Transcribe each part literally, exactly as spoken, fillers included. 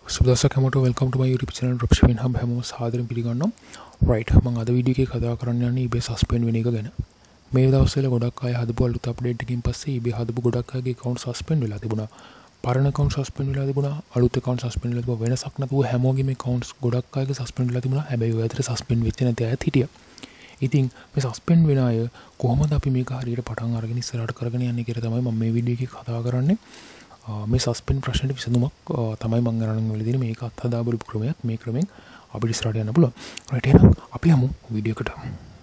සුබදවසක් හැමෝටම වෙල්කම් ටු මයි YouTube channel Dropshipping hub හැමෝම සාදරයෙන් පිළිගන්නවා. right මම අද වීඩියෝ එකේ කතා කරන්න යන්නේ eBay suspend වෙන එක ගැන. මේ දවස්වල ගොඩක් අය හදපු අලුත් අප්ඩේට් එකකින් පස්සේ eBay හදපු ගොඩක් අයගේ account suspend වෙලා තිබුණා. පරණ account suspend වෙලා තිබුණා. අලුත් account suspend වෙලා තිබුණා. වෙනසක් නැතුව හැමෝගෙම accounts ගොඩක් අයගේ suspend වෙලා තිබුණා. හැබැයි ඔය අතර suspend වෙච්ච නැති අයත් හිටියා. ඉතින් මේ suspend වෙන අය කොහොමද අපි මේක හරියට පටන් අරගෙන ඉස්සරහට කරගෙන යන්නේ කියලා තමයි මම මේ වීඩියෝ එකේ කතා කරන්නේ. මේ සස්පෙන්ඩ් ප්‍රශ්නෙට විසඳුමක් තමයි මම ගණන් වෙලා දෙන්නේ. මේක අත්හදා බලපු ක්‍රමයක්. මේ ක්‍රමෙන් අපිට ඉස්සරහට යන්න පුළුවන්. රයිට් එහෙනම් අපි යමු වීඩියෝ එකට.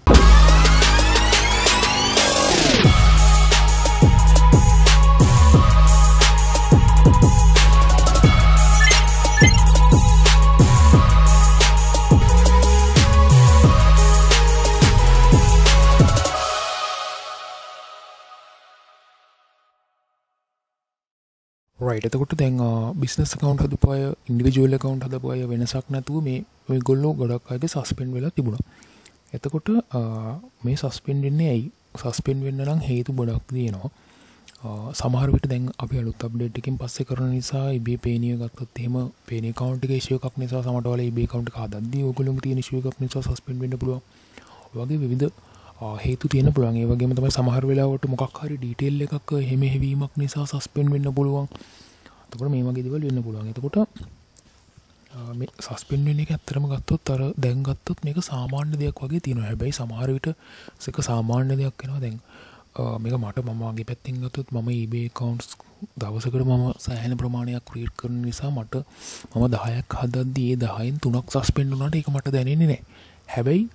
right එතකොට දැන් business account හදපු අය individual account හදපු අය වෙනසක් නැතුව මේ ඔයගොල්ලෝ ගොඩක් අයගේ suspend වෙලා තිබුණා. එතකොට මේ suspend වෙන්නේ ඇයි? suspend වෙන්න නම් හේතු ගොඩක් තියෙනවා. සමහර විට දැන් අපි අලුත් update එකකින් පස්සේ කරන නිසා eBay payoneer ගත්තොත් එහෙම payoneer account එකේ issue එකක් නිසා සමහරට වල eBay account එක හදද්දී ඔයගොල්ලෝගේ තියෙන issue එකක් නිසා suspend වෙන්න පුළුවන්. ඔය වගේ විවිධ හේතු තියෙන පුළුවන්. ඒ වගේම තමයි සමහර වෙලාවට මොකක් හරි ඩීටේල් එකක් එහෙම හැවීමක් නිසා සස්පෙන්ඩ් වෙන්න පුළුවන්. එතකොට මේ වගේ දේවල් වෙන්න පුළුවන්. එතකොට මේ සස්පෙන්ඩ් වෙන එක ඇත්තටම ගත්තොත් අර දැන් ගත්තොත් මේක සාමාන්‍ය දෙයක් වගේ තියෙනවා. හැබැයි සමහර විට ඒක සාමාන්‍ය දෙයක් වෙනවා. දැන් මේක මට මම වගේ පැත්තෙන් ගත්තොත් මම eBay accounts දවසකට මම සෑහෙන ප්‍රමාණයක් ක්‍රියේට් කරන නිසා මට මම දහයක් හදද්දී ඒ දහයෙන් තුනක් සස්පෙන්ඩ් වුණාට ඒක මට දැනෙන්නේ නැහැ. හැබැයි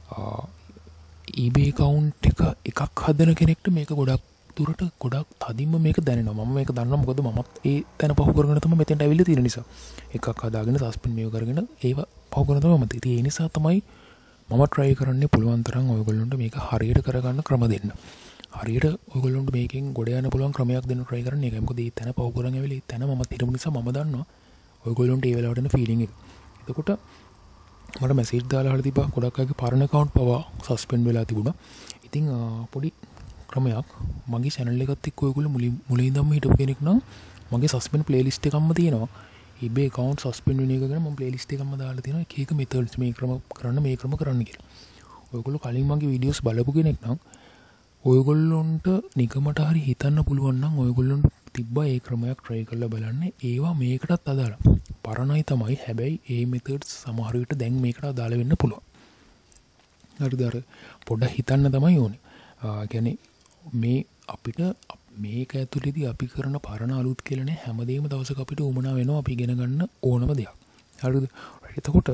eBay account එක එකක් හදන කෙනෙක්ට මේක ගොඩක් දුරට ගොඩක් තදින්ම මේක දැනෙනවා. මම මේක දන්නවා මොකද මමත් ඒ තැන පහු කරගෙන තමයි මෙතෙන්ට ඇවිල්ලා තියෙන නිසා. එකක් හදාගෙන සස්පෙන්ඩ් මේව කරගෙන ඒව පහු කරන තමයි මම. ඉතින් ඒ නිසා තමයි මම try කරන්නේ පුළුවන් තරම් ඔයගොල්ලන්ට මේක හරියට කරගන්න ක්‍රම දෙන්න. හරියට ඔයගොල්ලන්ට මේකෙන් ගොඩ යන්න පුළුවන් ක්‍රමයක් දෙන්න try කරන්න. ඒකයි මොකද මේ තැන පහු කරගෙන ඇවිල්ලා ඒ තැන මම හිටපු නිසා මම දන්නවා ඔයගොල්ලන්ට ඒ වෙලාවට එන feeling එක. එතකොට මට මැසේජ් දාලා හරි තිබ්බා ගොඩක් අයගේ පරණ account පවා සස්පෙන්ඩ් වෙලා තිබුණා. ඉතින් පොඩි ක්‍රමයක් මගේ channel එකත් එක්ක ඔයගොල්ලෝ මුලින් මුලින් ඉඳන්ම හිටපු කෙනෙක් නම් මගේ suspend playlist එකක්ම තියෙනවා. eBay account suspend වෙන එක ගැන මම playlist එකක්ම දාලා තියෙනවා. එක එක methods මේ ක්‍රම කරන්න මේ ක්‍රම කරන්න කියලා. ඔයගොල්ලෝ කලින් මගේ videos බලපු කෙනෙක් නම් ඔයගොල්ලොන්ට නිකමට හරි හිතන්න පුළුවන් නම් ඔයගොල්ලොන්ට තිබ්බා ඒ ක්‍රමයක් try කරලා බලන්න. ඒවා මේකටත් අදාළයි. පරණයි තමයි. හැබැයි ඒ methods සමහර විට දැන් මේකට අදාළ වෙන්න පුළුවන්. හරිද? අර පොඩ්ඩක් හිතන්න තමයි ඕනේ. ආ කියන්නේ මේ අපිට මේක ඇතුළේදී අපි කරන පරණ අලුත් කියලා නේ හැමදේම දවසක අපිට උමනා වෙනවා අපි ඉගෙන ගන්න ඕනම දෙයක්. හරිද? එතකොට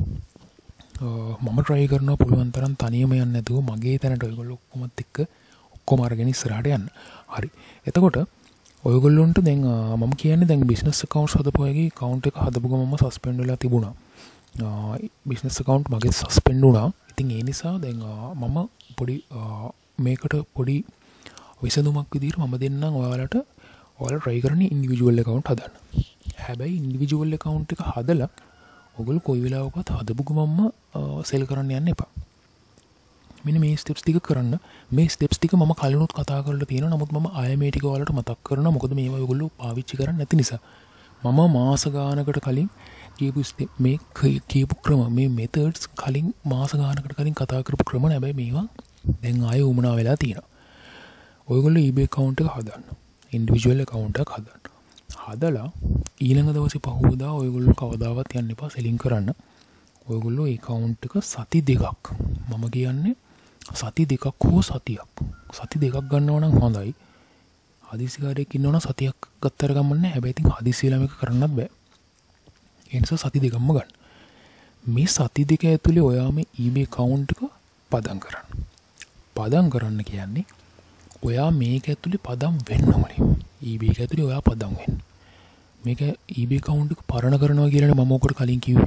මම try කරනවා පුළුවන් තරම් තනියම යන්න නැතුව මගේ තැනට ඔයගොල්ලෝ ඔක්කොමත් එක්ක ඔක්කොම අරගෙන ඉස්සරහට යන්න. හරි. එතකොට ඔයගොල්ලොන්ට දැන් මම කියන්නේ දැන් business accounts හදපු අයගේ account එක හදපු ගමන්ම suspend වෙලා තිබුණා. business account මගේ suspend වුණා. ඉතින් ඒ නිසා දැන් මම පොඩි මේකට පොඩි විසඳුමක් විදිහට මම දෙන්නම් ඔයාලට. ඔයාලා try කරන්නේ individual account හදන්න. හැබැයි individual account එක හදලා ඔයගොල්ලෝ කොයි වෙලාවකවත් හදපු ගමන්ම sell කරන්න යන්න එපා. මෙන්න මේ ස්ටෙප්ස් ටික කරන්න. මේ ස්ටෙප්ස් ටික මම කලිනුත් කතා කරලා තියෙනවා. නමුත් මම ආයෙ මේ ටික ඔයාලට මතක් කරනවා. මොකද මේවා ඔයගොල්ලෝ පාවිච්චි කරන්නේ නැති නිසා. මම මාස ගානකට කලින් කියපු ස්ටෙප් මේ කියපු ක්‍රම මේ methods කලින් මාස ගානකට කලින් කතා කරපු ක්‍රම නෙවෙයි මේවා දැන් ආයෙ උමනා වෙලා තියෙනවා. ඔයගොල්ලෝ eBay account එක හදන්න. individual account එකක් හදන්න. හදලා ඊළඟ දවසේ පහුවදා ඔයගොල්ලෝ කවදාවත් යන්න එපා selling කරන්න. ඔයගොල්ලෝ account එක සති දෙකක් මම කියන්නේ සති දෙකක් හෝ සතියක් සති දෙකක් ගන්නවා නම් හොඳයි. හදිසිකාරයෙක් ඉන්නවනම් සතියක් ගත්තර ගමන්නේ. හැබැයි ඉතින් හදිසි වෙලා මේක කරන්නත් බෑ. ඒ නිසා සති දෙකක්ම ගන්න. මේ සති දෙක ඇතුලේ ඔයා මේ eBay account එක පදම් කරන්න. පදම් කරන්න කියන්නේ ඔයා මේක ඇතුලේ පදම් වෙන්න ඕනේ. eBay එක ඇතුලේ ඔයා පදම් වෙන්න. මේක eBay account එක පරණ කරනවා කියලානේ මම ඔකට කලින් කිව්වේ.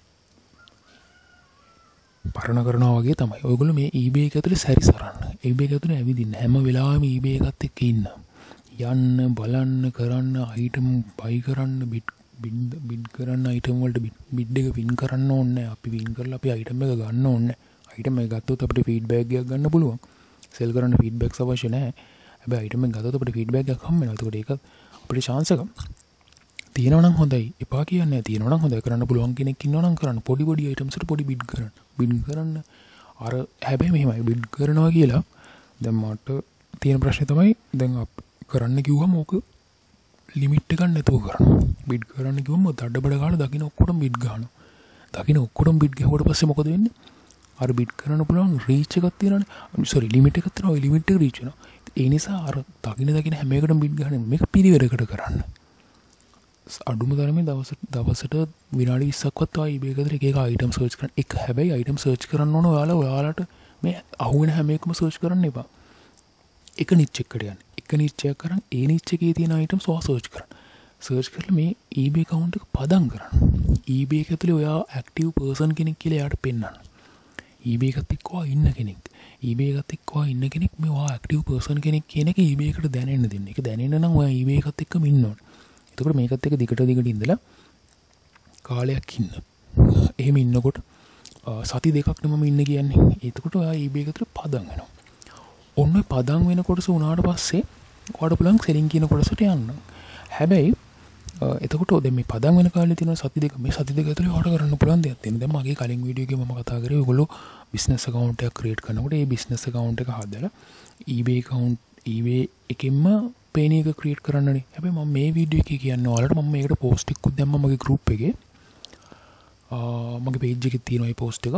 පරණ කරනවා වගේ තමයි. ඔයගොල්ලෝ මේ eBay එක ඇතුලේ සැරිසරන්න. eBay එක ඇතුලේ ඇවිදින්න. හැම වෙලාවෙම eBay එකත් එක්ක ඉන්න. යන්න, බලන්න, කරන්න, item buy කරන්න, bid bid කරන්න, item වලට bid එක win කරන්න ඕනේ. අපි win කරලා අපි item එක ගන්න ඕනේ. item එක ගත්තොත් අපිට feedback එකක් ගන්න පුළුවන්. sell කරන්න feedbacks අවශ්‍ය නැහැ. හැබැයි item එක ගත්තොත් අපිට feedback එකක් හම්බ වෙනවා. ඒකට ඒක අපිට chance එකක්. තියෙනවා නම් හොඳයි. එපා කියන්නේ තියෙනවා නම් හොඳයි. කරන්න පුළුවන් කෙනෙක් ඉන්නවා නම් කරන්න. පොඩි පොඩි items වලට පොඩි bid කරන්න. bid කරන්න. අර හැබැයි මෙහෙමයි bid කරනවා කියලා දැන් මට තියෙන ප්‍රශ්නේ තමයි දැන් කරන්න කිව්වම ඕක ලිමිට් එකක් නැතුව කරන්න. bid කරන්න කිව්වම දඩබඩ ගාලා දකින්න ඔක්කොටම bid ගහනවා. දකින්න ඔක්කොටම bid ගහුවට පස්සේ මොකද වෙන්නේ? අර bid කරන්න පුළුවන් reach එකක් තියෙනවානේ. sorry limit එකක් තියෙනවා. ওই limit එක reach වෙනවා. ඒ නිසා අර දකින්න දකින්න හැම එකටම bid ගහන්නේ මේක පිළිවෙලකට කරන්න. අඩුම තරමේ දවසට දවසට විනාඩි විස්සක්වත් ආ eBay එකකට එක එක item search කරන්න. එක හැබැයි item search කරන්න ඕන ඔයාලා ඔයාලට මේ අහුවෙන හැම එකම search කරන්න එපා. එක niche එකකට යන්න. එක niche එකක් කරන් ඒ niche එකේ තියෙන items ඔයා search කරන්න. search කරලා මේ eBay account එක පදම් කරන්න. eBay එක ඇතුලේ ඔයා active person කෙනෙක් කියලා එයාට පෙන්නන්න. eBay එකත් එක්ක ඔයා ඉන්න කෙනෙක්. eBay එකත් එක්ක ඔයා ඉන්න කෙනෙක් මේ ඔයා active person කෙනෙක් කියන එක eBay එකට දැනෙන්න දෙන්න. ඒක දැනෙන්න නම් ඔයා eBay එකත් එක්කම ඉන්න ඕනේ. එතකොට මේකත් එක්ක දිගට දිගට ඉඳලා කාලයක් ඉන්න. එහෙම ඉන්නකොට සති දෙකක් නෙමම ඉන්න කියන්නේ. එතකොට ඔයා eBay එකට පදම් වෙනවා. ඔන්න ඔය පදම් වෙන කොටස උනාට පස්සේ ඔයාට පුළුවන් selling කියන කොටසට යන්න. හැබැයි එතකොට දැන් මේ පදම් වෙන කාලේ තියෙන සති දෙක මේ සති දෙක ඇතුලේ ඔයාට කරන්න පුළුවන් දෙයක් තියෙනවා. දැන් මගේ කලින් වීඩියෝ එකේ මම කතා කරේ ඔයගොල්ලෝ business account එකක් create කරනකොට ඒ business account එක හදලා eBay account eBay එකෙන්ම payoneer එක create කරන්නනේ. හැබැයි මම මේ වීඩියෝ එකේ කියන්නේ ඔයාලට මම මේකට post එකක් දැම්මා මගේ group එකේ. ආ මගේ page එකේ තියෙනවා මේ post එක.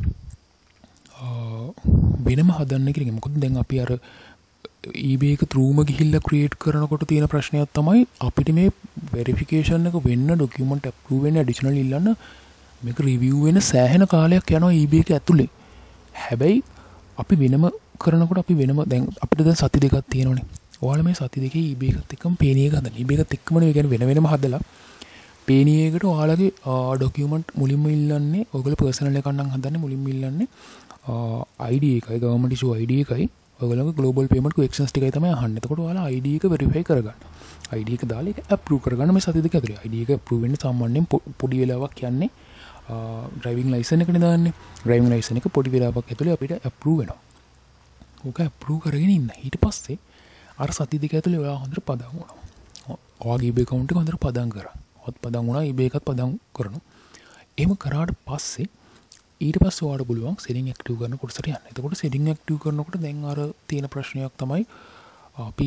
ආ වෙනම හදන්න කියන එක. මොකද දැන් අපි අර eBay එක throughම ගිහිල්ලා create කරනකොට තියෙන ප්‍රශ්නයක් තමයි අපිට මේ verification එක වෙන්න document approve වෙන්න additional ඉල්ලන්න මේක review වෙන සෑහෙන කාලයක් යනවා eBay එක ඇතුලේ. හැබැයි අපි වෙනම කරනකොට අපි වෙනම දැන් අපිට දැන් සති දෙකක් තියෙනවනේ. ඔයාලා මේ සති දෙකේ eBay එකත් එක්කම payoneer එක හදන්න. eBay එකත් එක්කම නෙවෙයි කියන්නේ වෙන වෙනම හදලා payoneer එකට ඔයාලගේ document මුලින්ම ඉල්ලන්නේ ඔයගොල්ලෝ personal එකක් නම් හදන්නේ මුලින්ම ඉල්ලන්නේ I D එකයි government issue I D එකයි ඔයගොල්ලෝගේ global payment questions ටිකයි තමයි අහන්නේ. එතකොට ඔයාලා I D එක verify කරගන්න. I D එක දාලා ඒක approve කරගන්න මේ සති දෙක ඇතුලේ. I D එක approve වෙන්න සාමාන්‍යයෙන් පොඩි වෙලාවක් යන්නේ driving license එකනේ දාන්නේ. driving license එක පොඩි වෙලාවක් ඇතුලේ අපිට approve වෙනවා. ඕක approve කරගෙන ඉන්න. ඊට පස්සේ අර සති දෙක ඇතුලේ ඔයා හොඳට පදම් වුණා. ඔයාගේ eBay account එක හොඳට පදම් කරා. ඔත් පදම් වුණා eBay එකත් පදම් කරනවා. එහෙම කරාට පස්සේ ඊට පස්සේ ඔයාලට පුළුවන් selling active කරන කොටසට යන්න. එතකොට selling active කරනකොට දැන් අර තියෙන ප්‍රශ්නයක් තමයි අපි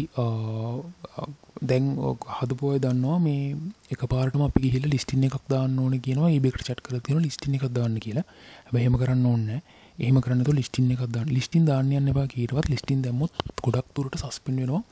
දැන් හදපු අය දන්නවා මේ එකපාරටම අපි ගිහිල්ලා listing එකක් දාන්න ඕනේ කියනවා eBay එකට chat කරලා තියෙනවා listing එකක් දාන්න කියලා. හැබැයි එහෙම කරන්න ඕනේ නැහැ. එහෙම කරන්න නැතුව listing එකක් දාන්න. listing දාන්න යන්න එපා කීරවත් listing දැම්මොත් ගොඩක් දුරට suspend වෙනවා.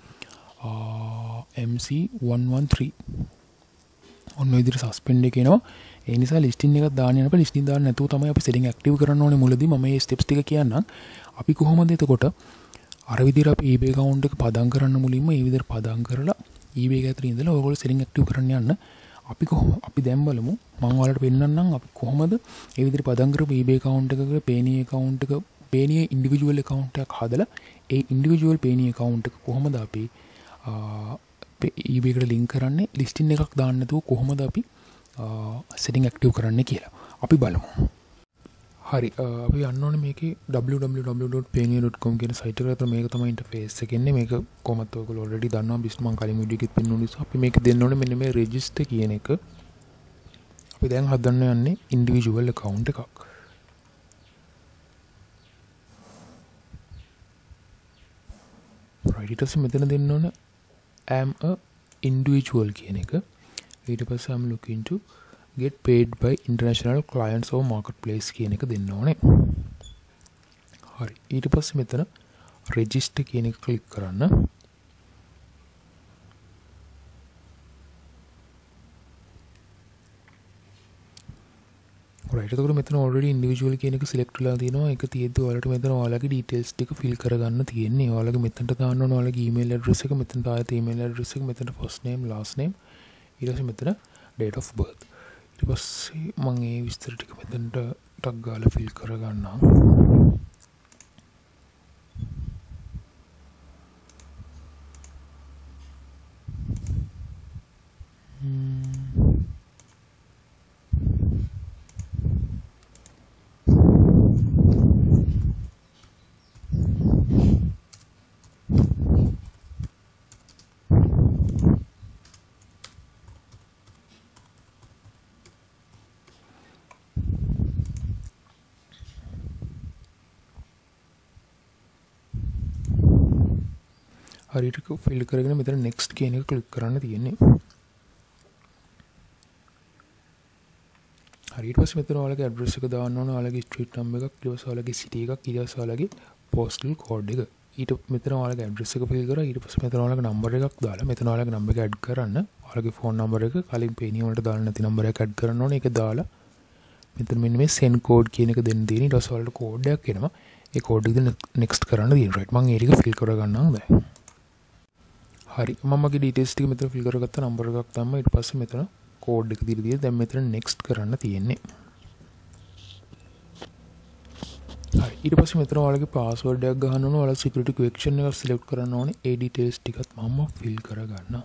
M C one one three ඔන්න ඔය විදිහට suspend එක එනවා. ඒ නිසා listing එකක් දාන්න යනකොට listing දාන්න නැතුව තමයි අපි selling active කරන්න ඕනේ මුලදී. මම මේ steps ටික කියන්නම්. අපි කොහොමද එතකොට අර විදිහට අපි eBay account එක පදම් කරන්න මුලින්ම මේ විදිහට පදම් කරලා eBay එක ඇතුළේ ඉඳලා ඔයගොල්ලෝ selling active කරන්න යන්න. අපි කොහොම අපි දැන් බලමු මම ඔයාලට පෙන්නන්නම් අපි කොහොමද මේ විදිහට පදම් කරපු eBay account එකක payoneer account එක payoneer individual account එකක් හදලා ඒ individual payoneer account එක කොහොමද අපි eBay එකට link කරන්නේ listing එකක් දාන්න නැතුව කොහොමද අපි setting active කරන්නේ කියලා අපි බලමු. හරි අපි යන්න ඕනේ මේකේ w w w dot payoneer dot com කියන site එකට. මේක තමයි interface එක ඉන්නේ. මේක කොහොමද ඔයගොල්ලෝ already දන්නවා බිස්නස් මම කලින් වීඩියෝ එකෙත් පෙන්වුවා නිසා අපි මේක දෙන්න ඕනේ මෙන්න මේ register කියන එක. අපි දැන් හදන්න යන්නේ individual account එකක්. right ඊට පස්සේ මෙතන දෙන්න ඕනේ am a individual කියන එක. ඊට පස්සේ I'm looking to get paid by international clients or marketplace කියන එක දෙන්න ඕනේ. හරි. ඊට පස්සේ මෙතන register කියන එක ක්ලික් කරන්න. right. එතකොට මෙතන already individual කියන එක select වෙලා තියෙනවා. ඒක තියෙද්දි ඔයාලට මෙතන ඔයාලගේ details ටික fill කරගන්න තියෙන්නේ. ඔයාලගේ මෙතනට දාන්න ඕන ඔයාලගේ email address එක, මෙතනට ආයෙත් email address එක, මෙතන first name, last name, ඊට පස්සේ මෙතන date of birth. ඊට පස්සේ මම මේ විස්තර ටික මෙතනට ටක් ගාලා fill කරගන්නම්. හරියට ෆිල් කරගෙන මෙතන next කියන එක ක්ලික් කරන්න තියෙන්නේ. හරි ඊට පස්සේ මෙතන ඔයාලගේ address එක දාන්න ඕන, ඔයාලගේ street number එකක්, ඊට පස්සේ ඔයාලගේ city එකක්, ඊට පස්සේ ඔයාලගේ postal code එක. ඊට මෙතන ඔයාලගේ address එක fill කරා. ඊට පස්සේ මෙතන ඔයාලගේ number එකක් දාලා මෙතන ඔයාලගේ number එක add කරන්න. ඔයාලගේ phone number එක කලින් payoneer වලට දාලා නැති number එක add කරන්න ඕනේ. ඒක දාලා මෙතන මෙන්න මේ send code කියන එක දෙන්න තියෙන. ඊට පස්සේ ඔයාලට code එකක් එනවා. ඒ code එක next කරන්න තියෙනවා. right මම ඒ ටික fill කරගන්නම් දැන්. හරි මම මගේ details ටික මෙතන fill කරගත්ත number එකක් දැම්මා. ඊට පස්සේ මෙතන code එක දීලා තියෙනවා. දැන් මෙතන next කරන්න තියෙන්නේ. හරි ඊට පස්සේ මෙතන ඔයාලගේ password එකක් ගහන්න ඕන. ඔයාලා security question එක select කරන්න ඕනේ. ඒ details ටිකත් මම fill කරගන්නවා.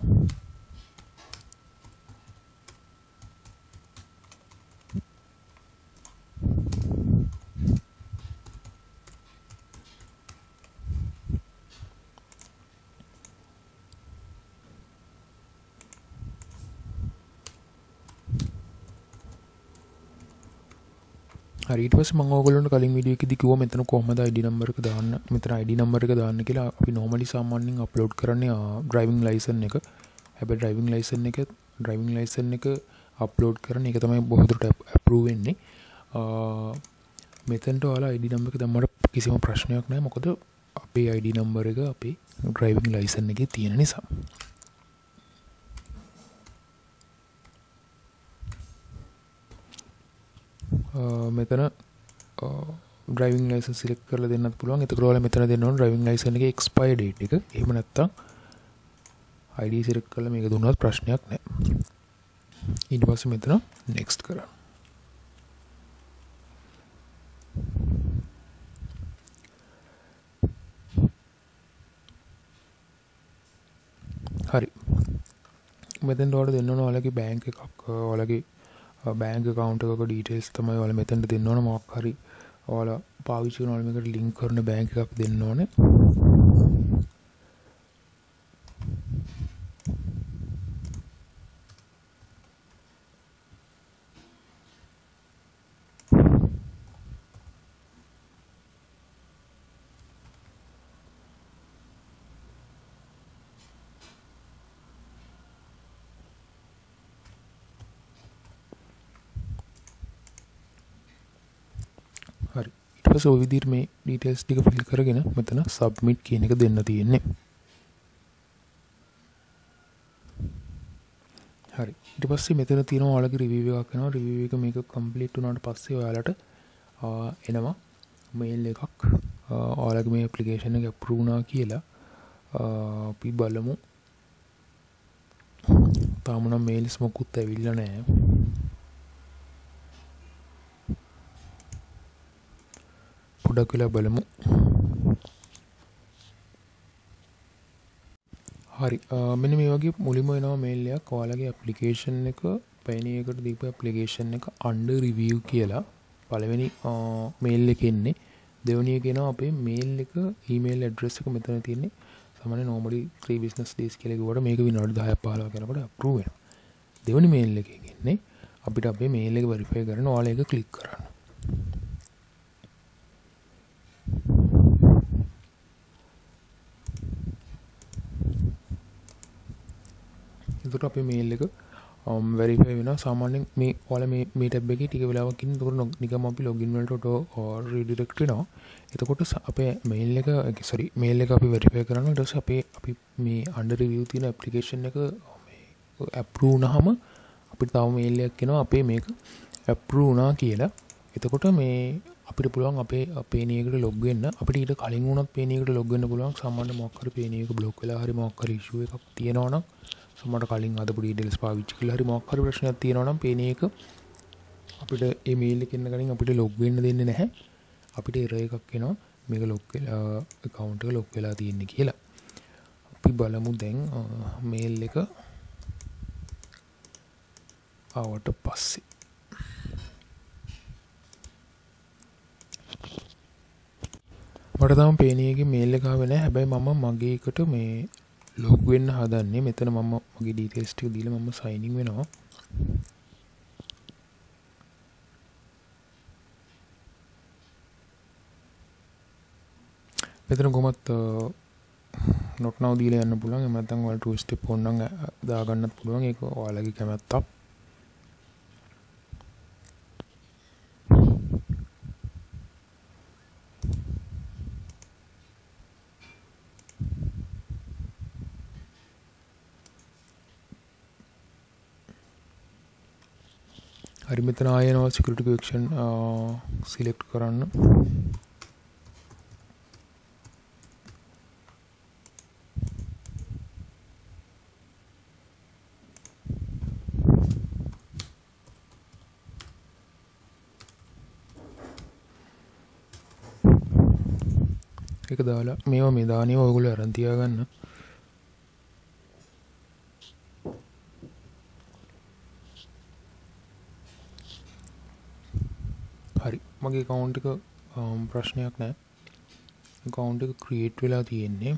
හරි ඊට පස්සේ මම ඔයගොල්ලන්ට කලින් වීඩියෝ එකේදී කිව්වා මෙතන කොහොමද I D number එක දාන්න මෙතන I D number එක දාන්න කියලා. අපි normally සාමාන්‍යයෙන් upload කරන්නේ driving license එක. හැබැයි driving license එක driving license එක upload කරන එක තමයි බොහෝ දුරට approve වෙන්නේ. මෙතනට ඔයාලා I D number එක දැම්මට කිසිම ප්‍රශ්නයක් නැහැ. මොකද අපේ I D number එක අපේ driving license එකේ තියෙන නිසා. මෙතන driving license select කරලා දෙන්නත් පුළුවන්. එතකොට ඔයාලා මෙතන දෙන්න ඕන driving license එකේ expire date එක. එහෙම නැත්නම් I D select කරලා මේක දුන්නත් ප්‍රශ්නයක් නැහැ. ඊට පස්සේ මෙතන next කරන්න. හරි. මෙතෙන් ඔයාලා දෙන්න ඕන ඔයාලගේ bank එකක් ඔයාලගේ bank account එකක details තමයි ඔයාලා මෙතනට දෙන්න ඕන. මොකක් හරි ඔයාලා පාවිච්චි කරන ඔයාලා මේකට link කරන bank එකක් දෙන්න ඕනේ. හරි ඊට පස්සේ ඔය විදිහට මේ details ටික fill කරගෙන මෙතන submit කියන එක දෙන්න තියෙන්නේ. හරි ඊට පස්සේ මෙතන තියෙනවා ඔයාලගේ review එකක් එනවා. review එක මේක complete වුණාට පස්සේ ඔයාලට එනවා mail එකක් ඔයාලගේ මේ application එක approve වුණා කියලා. අපි බලමු. තාම නම් mails මොකුත් ඇවිල්ලා නැහැ. පොඩක් වෙලා බලමු. හරි මෙන්න මේ වගේ මුලින්ම එනවා මේල් එකක්. ඔයාලගේ ඇප්ලිකේෂන් එක payoneer එකට දීපු ඇප්ලිකේෂන් එක under review කියලා පළවෙනි මේල් එකේ ඉන්නේ. දෙවෙනි එක එනවා අපේ මේල් එක email address එක මෙතන තියෙන්නේ. සාමාන්‍ය normally three business days කියලා කිව්වට මේක විනාඩි දහයක් පහළොවක් යනකොට approve වෙනවා. දෙවෙනි මේල් එකෙන් එන්නේ අපිට අපේ මේල් එක verify කරන්න ඔයාලා ඒක click කරන්න. එතකොට අපේ මේල් එක verify වෙනවා. සාමාන්‍යයෙන් මේ ඔයාලා මේ මේ ටැබ් එකේ ටික වෙලාවක් ඉන්න. එතකොට නිකම්ම අපි login වලට auto redirect වෙනවා. එතකොට අපේ මේල් එක sorry මේල් එක අපි verify කරනවා. ඊට පස්සේ අපේ අපි මේ under review තියෙන application එක මේ approve වුණාම අපිට තව මේල් එකක් එනවා අපේ මේක approve වුණා කියලා. එතකොට මේ අපිට පුළුවන් අපේ payoneer එකට log වෙන්න. අපිට ඊට කලින් වුණත් payoneer එකට log වෙන්න පුළුවන්. සාමාන්‍ය මොකක් හරි payoneer එක block වෙලා හරි මොකක් හරි issue එකක් තියෙනවා නම් සමහරට කලින් අදපු details පාවිච්චි කරලා හරි මොකක් හරි ප්‍රශ්නයක් තියෙනවා නම් payoneer එක අපිට මේ mail එකෙන් ගනින් අපිට log වෙන්න දෙන්නේ නැහැ. අපිට error එකක් එනවා මේක log වෙලා account එක log වෙලා තියෙන්නේ කියලා. අපි බලමු දැන් mail එක ආවට පස්සේ මට තාම payoneer එකේ mail එක ආවේ නැහැ. හැබැයි මම මගේ එකට මේ log වෙන්න හදන්නේ. මෙතන මම මගේ details ටික දීලා මම sign in වෙනවා. මෙතන කොහොමත් not now දීලා යන්න පුළුවන්. එහෙම නැත්නම් ඔයාලා two step ඕනනම් දාගන්නත් පුළුවන්. ඒක ඔයාලගේ කැමැත්තක්. හරි මෙතන ආයෙනවා security question select කරන්න. ඒක දාලා මේවා මේ දාන්නේ ඔයගොල්ලෝ අරන් තියාගන්න. හරි මගේ account එක ප්‍රශ්නයක් නැහැ. account එක create වෙලා තියෙන්නේ.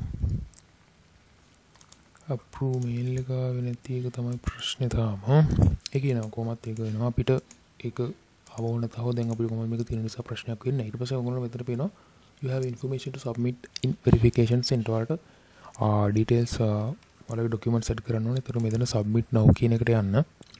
approve mail එක ආවේ නැති එක තමයි ප්‍රශ්නේ තාම. ඒ කියනවා කොහොමත් ඒක වෙනවා අපිට ඒක අවවුන තව දැන් අපිට කොහොමද මේක තියෙන නිසා ප්‍රශ්නයක් වෙන්නේ. ඊට පස්සේ ඔයගොල්ලෝ මෙතන පේනවා you have information to submit in verification center වලට details ඔයාලගේ documents set කරන්න ඕනේ. ඒතර මෙතන submit now කියන එකට යන්න.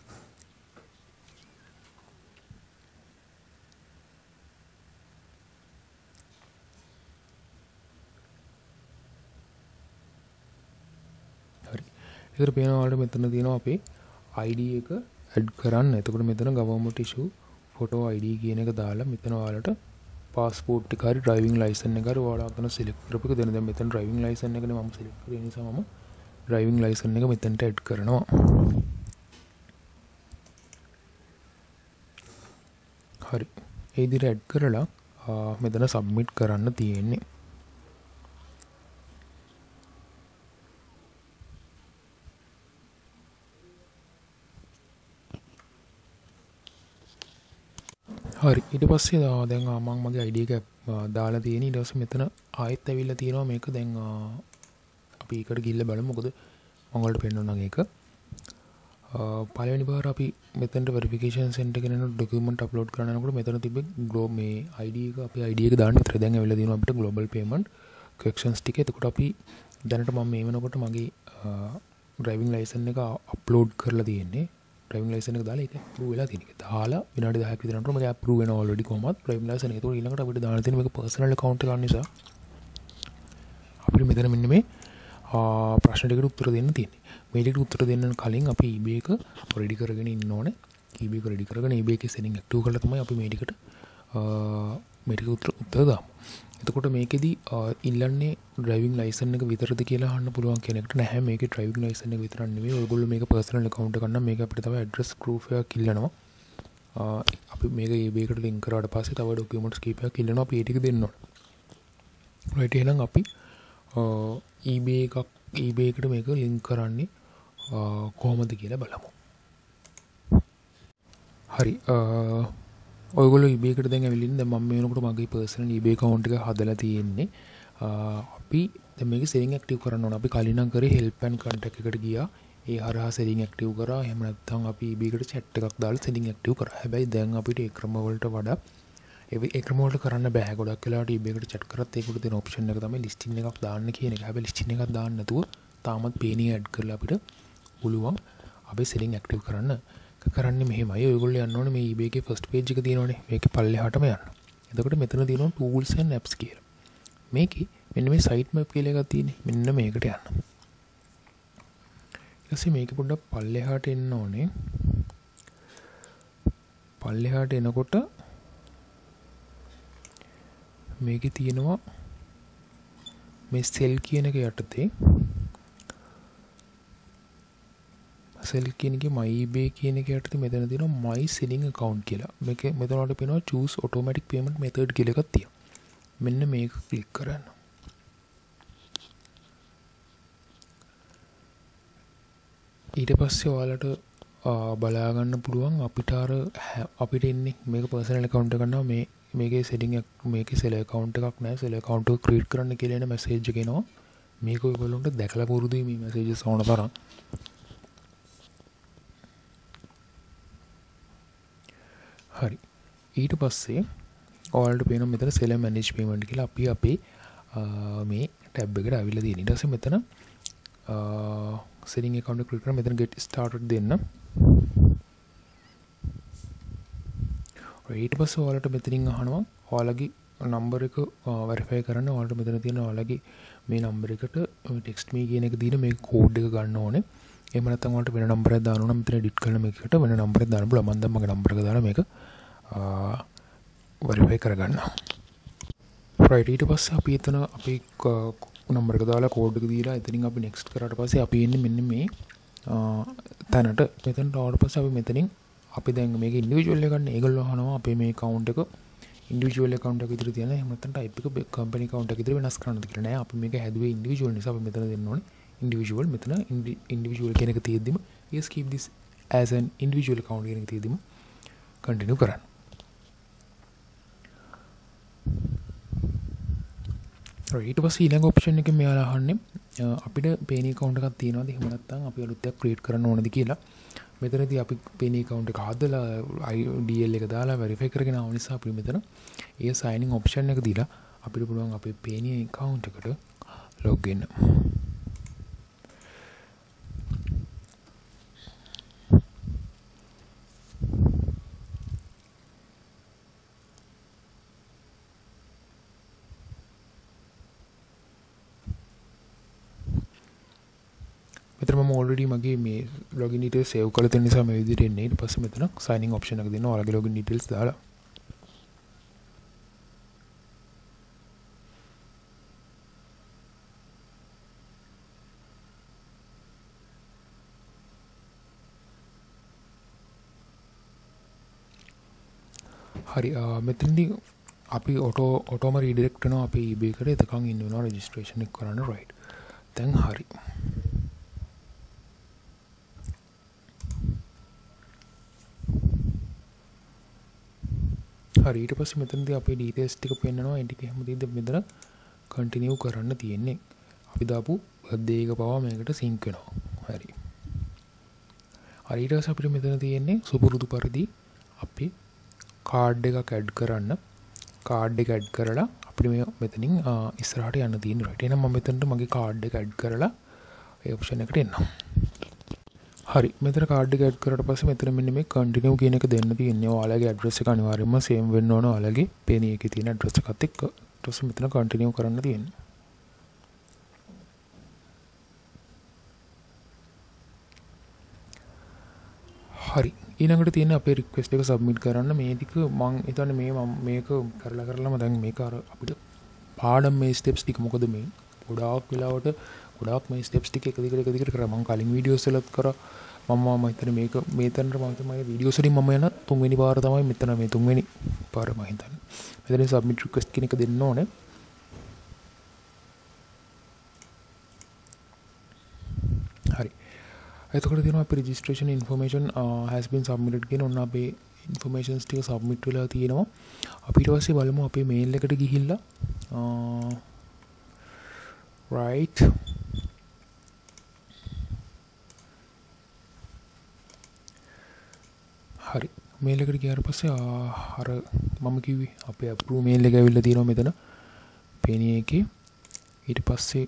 හරි. ඒතර පේනවා ඔයාලට මෙතන තියෙනවා අපේ I D එක add කරන්න. එතකොට මෙතන government issue photo I D කියන එක දාලා මෙතන ඔයාලට passport එක හරි driving license එක හරි ඔයාලා අතන select කරපු එක දෙන්න. දැන් මෙතන driving license එකනේ මම select කරේ නිසා මම driving license එක මෙතනට add කරනවා. හරි. ඒ විදිහට add කරලා මෙතන submit කරන්න තියෙන්නේ. හරි ඊට පස්සේ දැන් මම මගේ I D එක දාලා තියෙන. ඊට පස්සේ මෙතන ආයෙත් ඇවිල්ලා තියෙනවා මේක දැන් අපි ඒකට ගිහිල්ලා බලමු. මොකද මම වලට පෙන්නන්නම් ඒක. පළවෙනි පාර අපි මෙතනට verification center එකේ යන document upload කරන්න යනකොට මෙතන තිබ්බේ ග්ලෝ මේ I D එක අපේ I D එක දාන්න විතර දැන් ඇවිල්ලා තියෙනවා අපිට global payment questions ටික. එතකොට අපි දැනට මම මේ වෙනකොට මගේ driving license එක upload කරලා තියෙන්නේ. driving license එක දාලා ඒක approve වෙලා තියෙන එක. දාලා විනාඩි දහයක් විතර යනකොට මගේ approve වෙනවා already කොහොමද driving license එක. ඒක ඊළඟට අපිට දාන්න තියෙන මේක personal account එක නිසා අපිට මෙතන මෙන්න මේ ප්‍රශ්න ටිකට උත්තර දෙන්න තියෙන්නේ. මේ ටිකට උත්තර දෙන්න කලින් අපි eBay එක ready කරගෙන ඉන්න ඕනේ. eBay එක ready කරගෙන eBay එකේ setting active කරලා තමයි අපි මේ ටිකට මේ ටික උත්තර උත්තර දාමු. එතකොට මේකෙදි ඉල්ලන්නේ driving license එක විතරද කියලා අහන්න පුළුවන් කෙනෙක්ට නැහැ. මේකේ driving license එක විතරක් නෙමෙයි. ඔයගොල්ලෝ මේක personal account එක ගන්න මේක අපිට තමයි address proof එකක් ඉල්ලනවා. අපි මේක eBay එකට link කරාට පස්සේ තව documents කීපයක් ඉල්ලනවා. අපි ඒ ටික දෙන්න ඕනේ. right එහෙනම් අපි eBay එකක් eBay එකට මේක link කරන්නේ කොහොමද කියලා බලමු. හරි ඔයගොල්ලෝ eBay එකට දැන් ඇවිල්ලා ඉන්නේ. දැන් මම මේ වෙනකොට මගේ personal eBay account එක හදලා තියෙන්නේ. අපි දැන් මේක setting active කරන්න ඕන. අපි කලින් නම් කරේ help and contact එකට ගියා. ඒ හරහා setting active කරා. එහෙම නැත්නම් අපි eBay එකට chat එකක් දාලා setting active කරා. හැබැයි දැන් අපිට ඒ ක්‍රම වලට වඩා ඒ ක්‍රම වලට කරන්න බෑ. ගොඩක් වෙලාවට eBay එකට chat කරත් ඒකට දෙන option එක තමයි listing එකක් දාන්න කියන එක. හැබැයි listing එකක් දාන්න නැතුව තාමත් payoneer add කරලා අපිට පුළුවන් අපි setting active කරන්න. කරන්නේ මෙහෙමයි. ඔයගොල්ලෝ යන්න ඕනේ මේ eBay එකේ first page එක තියෙනවනේ. මේකේ පල්ලෙහාටම යන්න. එතකොට මෙතන තියෙනවා tools and apps කියලා. මේකේ මෙන්න මේ site map කියලා එකක් තියෙන්නේ. මෙන්න මේකට යන්න. ඊට පස්සේ මේක පොඩ්ඩක් පල්ලෙහාට එන්න ඕනේ. පල්ලෙහාට එනකොට මේකේ තියෙනවා මේ sell කියන එක යටතේ sell කියන එකේ my eBay කියන එක යටතේ මෙතන තියෙනවා my selling account කියලා. මේක මෙතන වලට පේනවා choose automatic payment method කියලා එකක් තියෙනවා. මෙන්න මේක ක්ලික් කරන්න. ඊට පස්සේ ඔයාලට බලා ගන්න පුළුවන් අපිට අර අපිට ඉන්නේ මේක personal account එක ගන්නවා මේ මේකේ setting එක මේකේ sell account එකක් නැහැ. sell account එක create කරන්න කියලා එන message එක එනවා. මේක ඔයගොල්ලන්ට දැකලා පුරුදුයි මේ messages ඕන තරම්. හරි ඊට පස්සේ ඔයාලට පේනවා මෙතන sell and manage payment කියලා අපි අපේ මේ ටැබ් එකට ආවිල්ලා තියෙන. ඊට පස්සේ මෙතන selling account click කරලා මෙතන get started දෙන්න. ඊට පස්සේ ඔයාලට මෙතනින් අහනවා ඔයාලගේ නම්බර් එක වෙරිෆයි කරන්න. ඔයාලට මෙතන තියෙන ඔයාලගේ මේ නම්බර් එකට text me කියන එක දීලා මේ කෝඩ් එක ගන්න ඕනේ. එහෙම නැත්නම් ඔයාලට වෙන නම්බර් එකක් දාන්න ඕන නම් මෙතන edit කරලා මේකට වෙන නම්බර් එකක් දාන්න පුළුවන්. මම දැන් මගේ නම්බර් එක දාලා මේක වෙරිෆයි කරගන්නවා. right ඊට පස්සේ අපි එතන අපි නම්බර් එක දාලා කෝඩ් එක දීලා එතනින් අපි next කරාට පස්සේ අපි එන්නේ මෙන්න මේ තැනට. මෙතනට ආවට පස්සේ අපි මෙතනින් අපි දැන් මේක ඉන්ඩිවිජුවල් එක ගන්න. ඒගොල්ලෝ අහනවා අපේ මේ account එක ඉන්ඩිවිජුවල් account එක විතර තියෙන. එහෙම නැත්නම් type එක company account එක විතර වෙනස් කරන්නද කියලා නෑ. අපි මේක හැදුවේ ඉන්ඩිවිජුවල් නිසා අපි මෙතන දෙන්න ඕනේ ඉන්ඩිවිජුවල්. මෙතන ඉන්ඩිවිජුවල් කියන එක තියෙද්දිම yes keep this as an individual account කියන එක තියෙද්දිම continue කරන්න. ඊට පස්සේ ඊළඟ ඔප්ෂන් එකෙන් මෙයාලා අහන්නේ අපිට පේනී account එකක් තියෙනවද එහෙම නැත්නම් අපි අලුත් එකක් create කරන්න ඕනද කියලා. මෙතනදී අපි පේනී account එක හදලා D L එක දාලා verify කරගෙන ආව නිසා අපි මෙතන ඒ signing option එක දීලා අපිට පුළුවන් අපේ පේනී account එකට log in. මෙතන මම already මගේ මේ login details save කරලා තියෙන නිසා මේ විදිහට එන්නේ. ඊට පස්සේ මෙතන signing option එක දෙනවා. ඔයාලගේ login details දාලා. හරි මෙතනදී අපි auto autoම redirect කරනවා අපේ eBay එකට. එතකන් ඉන්න වෙනවා registration එක කරන්න. right දැන් හරි. හරි ඊට පස්සේ මෙතනදී අපේ details ටික පෙන්නනවා. ඒ ටික හැම දෙයක්ද මෙතන continue කරන්න තියෙන්නේ. අපි දාපු birthday එක පවා මේකට sync වෙනවා. හරි. හරි ඊට පස්සේ අපිට මෙතන තියෙන්නේ සුපුරුදු පරිදි අපි card එකක් add කරන්න. card එක add කරලා අපිට මේ මෙතනින් ඉස්සරහට යන්න තියෙන්නේ. right. එහෙනම් මම මෙතනට මගේ card එක add කරලා ඒ option එකට එන්නම්. හරි මෙතන කාඩ් එක ඇඩ් කරලා පස්සේ මෙතන මෙන්න මේ කන්ටිනියු කියන එක දෙන්න තියෙන්නේ. ඔයාලගේ ඇඩ්‍රස් එක අනිවාර්යයෙන්ම සේම් වෙන්න ඕන ඔයාලගේ පේනී එකේ තියෙන ඇඩ්‍රස් එකත් එක්ක. ඊට පස්සේ මෙතන කන්ටිනියු කරන්න තියෙන්නේ. හරි ඊළඟට තියෙන අපේ රික්වෙස්ට් එක සබ්මිට් කරන්න. මේ ටික මම හිතන්නේ මේ මම මේක කරලා කරලාම දැන් මේක අර අපිට පාඩම් මේ ස්ටෙප්ස් ටික මොකද මේ ගොඩාක් වෙලාවට ගොඩාක් මේ ස්ටෙප්ස් ටික එක දිගට එක දිගට කරා. මම කලින් වීඩියෝස් වලත් කරා. මම මම හිතන්නේ මේක මේ තැනට මම තමයි වීඩියෝස් වලින් මම යන තුන්වෙනි පාර තමයි මෙතන මේ තුන්වෙනි පාර මම හිතන්නේ. මෙතන සබ්මිට් රික්වෙස්ට් කියන එක දෙන්න ඕනේ. හරි. එතකොට තියෙනවා අපේ registration information uh, has been submitted කියන ඔන්න අපේ informations ටික submit වෙලා තියෙනවා. අපි ඊට පස්සේ බලමු අපේ mail එකට ගිහිල්ලා uh, right හරි මේල් එකට ගියාට පස්සේ අර මම කිව්වේ අපේ අප්‍රූව් මේල් එක ඇවිල්ලා තියෙනවා මෙතන පේනී එකේ. ඊට පස්සේ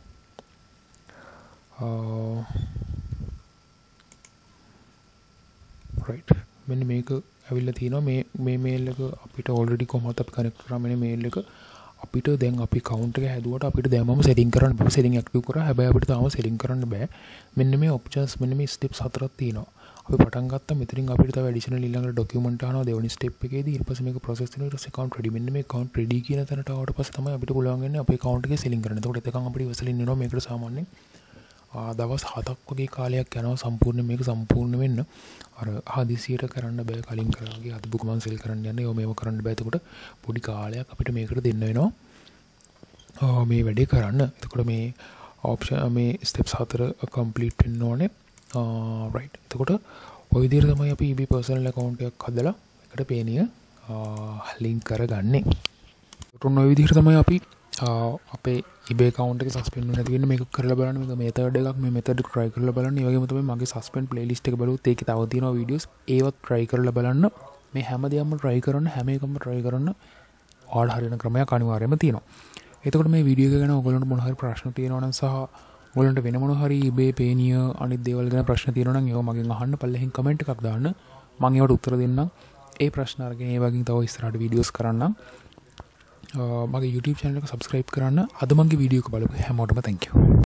right මෙන්න මේක ඇවිල්ලා තියෙනවා. මේ මේ මේල් එක අපිට already කොහොමද අපි කනෙක්ට් කරා මේ මේල් එක අපිට දැන් අපි account එක හැදුවට අපිට දැම්මම setting කරන්න බෑ. setting active කරා. හැබැයි අපිට තාම setting කරන්න බෑ. මෙන්න මේ options මෙන්න මේ steps හතරක් තියෙනවා. අපි පටන් ගත්තා මෙතනින් අපිට තව additional ඊළඟට document අහනවා දෙවෙනි step එකේදී. ඊට පස්සේ මේක process වෙනවා. ඊට පස්සේ account ready. මෙන්න මේ account ready කියන තැනට ආවට පස්සේ තමයි අපිට පුළුවන් වෙන්නේ අපේ account එකේ selling කරන්න. එතකොට එතකන් අපිට ඉවසලින් වෙනවා මේකට සාමාන්‍යයෙන් දවස් හතක් වගේ කාලයක් යනවා සම්පූර්ණ මේක සම්පූර්ණ වෙන්න. අර හදිසියට කරන්න බෑ. කලින් කරා වගේ අද බුක මම සෙල් කරන්න යන්නේ. ඒව මේව කරන්න බෑ. එතකොට පොඩි කාලයක් අපිට මේකට දෙන්න වෙනවා. මේ වැඩේ කරන්න. එතකොට මේ option මේ steps හතර complete වෙන්න ඕනේ. right. එතකොට ඔය විදිහට තමයි අපි eBay personal account එකක් හදලා එකට පේනිය link කරගන්නේ. ඒතකොට ඔය විදිහට තමයි අපි අපේ eBay account එක suspend වෙන්නේ නැති වෙන්න මේක කරලා බලන්න. මේක method එකක්. මේ method try කරලා බලන්න. ඒ වගේම තමයි මගේ suspend playlist එක බලුවොත් ඒකේ තව තියෙනවා videos. ඒවත් try කරලා බලන්න. මේ හැම දෙයක්ම try කරන්න හැම එකම try කරන්න. ඔයාලට හරියන ක්‍රමයක් අනිවාර්යයෙන්ම තියෙනවා. එතකොට මේ වීඩියෝ එක ගැන ඔයගොල්ලන්ට මොන හරි ප්‍රශ්න තියෙනවා නම් සහ ඔයගොල්ලන්ට වෙන මොන හරි eBay payoneer අනිත් දේවල් ගැන ප්‍රශ්න තියෙනවා නම් ඒවා මගෙන් අහන්න පල්ලෙහින් කමෙන්ට් එකක් දාන්න. මම ඒවට උත්තර දෙන්නම්. ඒ ප්‍රශ්න අරගෙන ඒ වගේ තව ඉස්සරහට වීඩියෝස් කරන්නම්. මගේ YouTube channel එක subscribe කරන්න. අද මගේ වීඩියෝ එක බලපු හැමෝටම thank you.